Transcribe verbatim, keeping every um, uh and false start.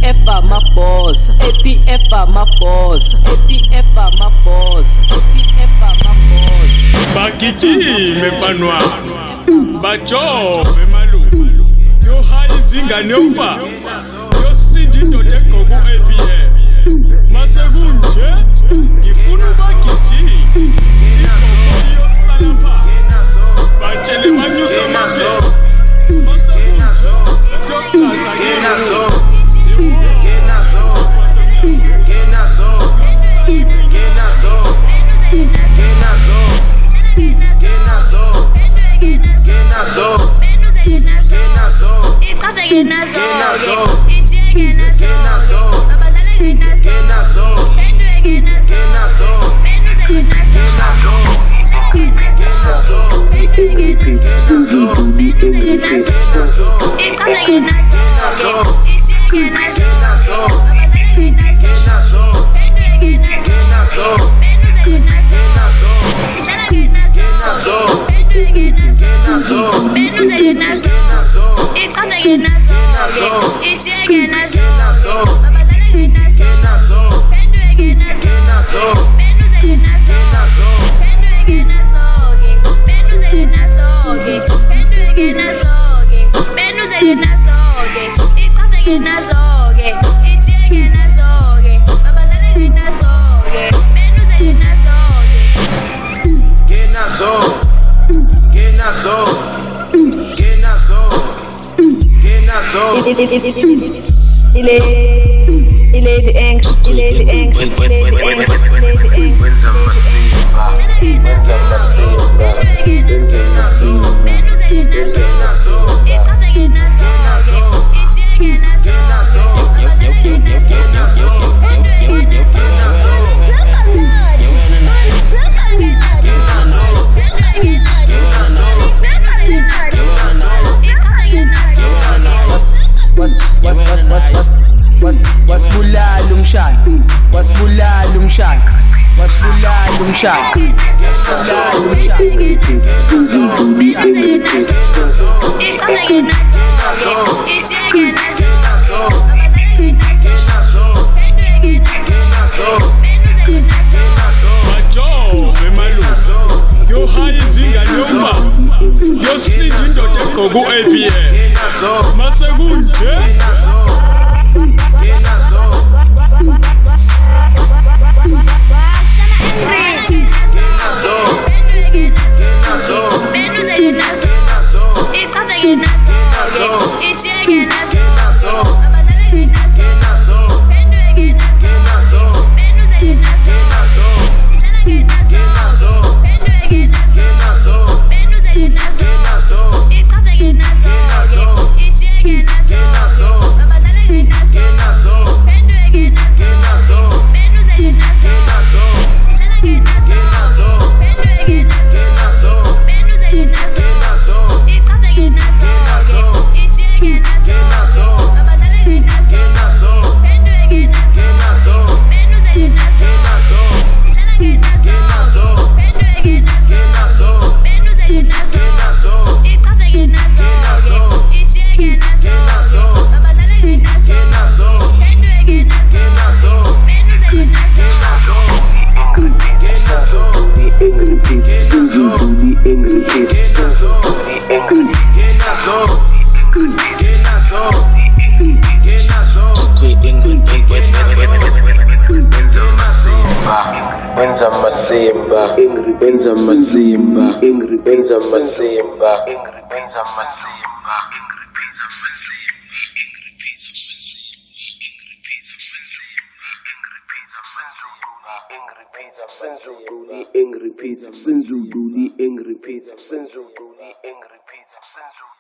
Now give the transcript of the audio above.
F amaboss, A P F amaboss, A P F amaboss, A P F amaboss. Bagijime mfanwa, bajove malume, yo high izingane yomfa, yo sindi indoda egqoke u-A P F. Mase kunje, ngifuna ubagijime, igqoko iyosala pha, batshele banyuse amabele. Mase kunje, kuyoqatha ngenazo. Il est, il est de eng, il est de eng, il est de eng, wasibulala umshaka, wasibulala umshaka, wasibulala umshaka, wasibulala Bajove malume, yo high izingane yomfa, yo sindi indoda egqoke u-A P F. Mase kunje, Benza Masimba, Benza Masimba, Benza Masimba, Benza Masimba, Angry pizza, Senzu, Angry pizza, Senzu, Angry pizza, Senzu.